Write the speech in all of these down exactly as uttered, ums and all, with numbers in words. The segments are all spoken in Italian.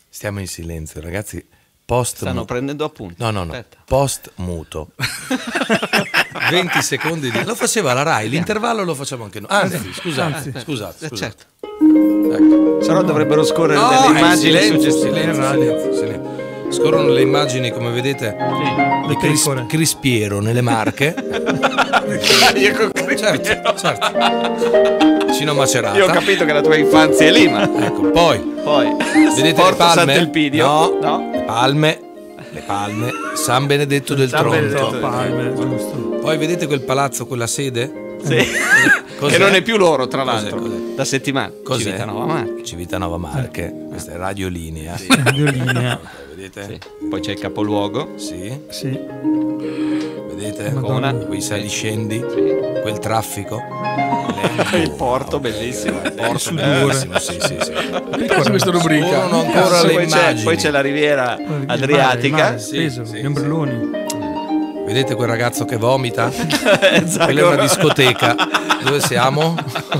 Stiamo in silenzio, ragazzi. Post Stanno prendendo appunti. No, no, no. Aspetta. Post muto. venti secondi di... Lo faceva la Rai, l'intervallo lo facciamo anche noi. Anzi, scusate, Anzi. scusate, Eh, scusate. certo. Ecco. Se no dovrebbero scorrere No, delle eh, immagini silenzio, suggestive. silenzio, silenzio, silenzio. Scorrono le immagini, come vedete, di Cris- Crispiero nelle Marche. certo, certo. Cino Macerata. Io ho capito che la tua infanzia è lì, ma ecco, poi, poi vedete Porto le palme? Sant'Elpidio. No, No. le palme, le palme, San Benedetto del San Tronto. Benedetto del Palme, giusto. Poi vedete quel palazzo, quella sede? Sì. Cos'è? Che non è più loro, tra Cos'è? l'altro. Cos'è? Da settimana. Cos'è? Civitanova Marche. Civitanova Marche. Questa è radiolinea. Sì. Radiolinea. Vedete? Sì. Poi c'è il capoluogo. Sì. Sì. Vedete? Madonna. Quei saliscendi, Sì. quel traffico. Il porto, bellissimo. Il porto sudore. bellissimo, sì, sì, sì. Mi piace questa rubrica. Scorrono ancora le Poi c'è, immagini. poi c'è la riviera Il mare, il adriatica. mare, Sì, peso, sì, gli ombrelloni. Vedete quel ragazzo che vomita? Esatto. Quella è una discoteca. Dove siamo?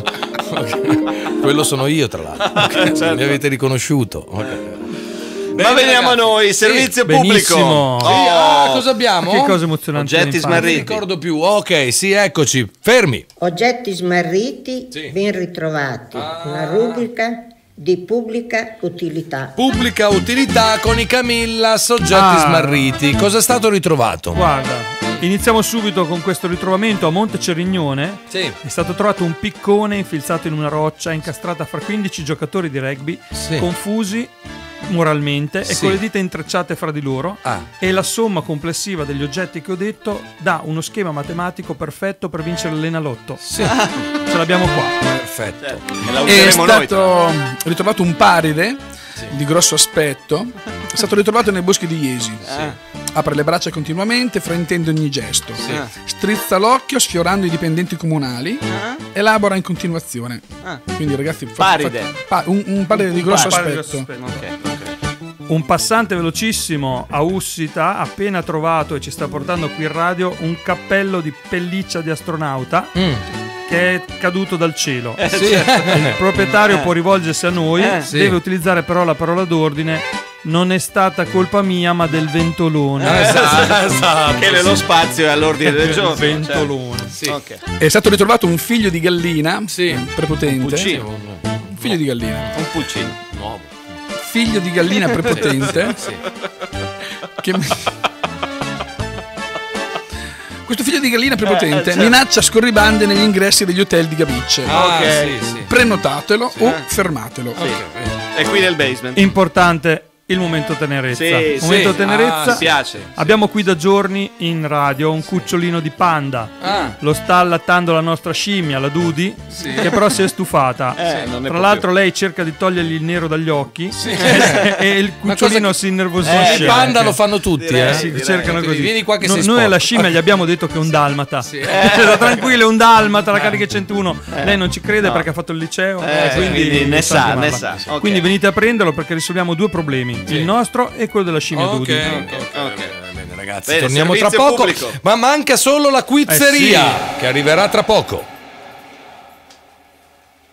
Quello sono io, tra l'altro. Okay. Certo. Mi avete riconosciuto. Okay. Ma veniamo a noi, servizio pubblico. Benissimo. Oh, Sì, ah, cosa abbiamo? Che cosa emozionante. Oggetti dell'infanzia. Non mi smarriti. ricordo più. Ok, sì, eccoci. Fermi. Oggetti smarriti Sì. ben ritrovati, una rubrica di pubblica utilità. Pubblica utilità con i Camillas, oggetti Ah. smarriti. Cosa è stato ritrovato? Guarda, iniziamo subito con questo ritrovamento a Monte Cerignone. Sì. È stato trovato un piccone infilzato in una roccia incastrata fra quindici giocatori di rugby, Sì. confusi moralmente e Sì. con le dita intrecciate fra di loro, Ah. e la somma complessiva degli oggetti che ho detto dà uno schema matematico perfetto per vincere l'Enalotto. Sì. Ce l'abbiamo qua. Perfetto. E la È useremo noi. stato ritrovato un paride di grosso aspetto. È stato ritrovato nei boschi di Iesi. Apre le braccia continuamente, fraintende ogni gesto. Strizza l'occhio sfiorando i dipendenti comunali. Elabora in continuazione. Ah. Quindi ragazzi, fa- Paride. fa- pa- un, un paride di grosso Paride di aspetto. grosso Ok, ok. Un passante velocissimo a Ussita ha appena trovato e ci sta portando qui in radio un cappello di pelliccia di astronauta Mm. che è caduto dal cielo. Sì. Il proprietario può rivolgersi a noi, Eh, sì. deve utilizzare però la parola d'ordine: non è stata colpa mia ma del ventolone. Esatto, esatto. Che nello spazio è all'ordine del giorno. Ventolone. Sì. Certo. Ok. È stato ritrovato un figlio di gallina Sì. prepotente. Pulcino. Un figlio di gallina. Un pulcino. Nuovo. Figlio di gallina prepotente. Sì. Che... Questo figlio di gallina prepotente Eh, certo. minaccia scorribande negli ingressi degli hotel di Gabicce. Ah, Ok. sì, sì. Prenotatelo o fermatelo. Sì. È qui nel basement. Importante il momento tenerezza. Sì, momento sì. tenerezza. Ah, mi piace. Abbiamo qui da giorni in radio un cucciolino di panda. Ah. Lo sta allattando la nostra scimmia, la Dudi, che però si è stufata. Eh, non ne Tra può l'altro lei cerca di togliergli il nero dagli occhi e, e il Ma cucciolino cosa- si innervosisce. I panda lo fanno tutti, Direi, eh? Sì, direi. cercano così. Vieni qua che No- sei noi sporco. alla scimmia gli abbiamo detto che è un dalmata. Sì. Sta tranquillo, è un dalmata, la carica centouno. Lei non ci crede perché ha fatto il liceo. Eh, e quindi ne sa sa, chiamarla. ne sa. Ok. Quindi venite a prenderlo perché risolviamo due problemi: il nostro e quello della scimmia Ok, Dudi. ok, ok. Bene, ragazzi, Bene, torniamo tra servizio poco. pubblico. Ma manca solo la quizzeria Eh sì. che arriverà tra poco.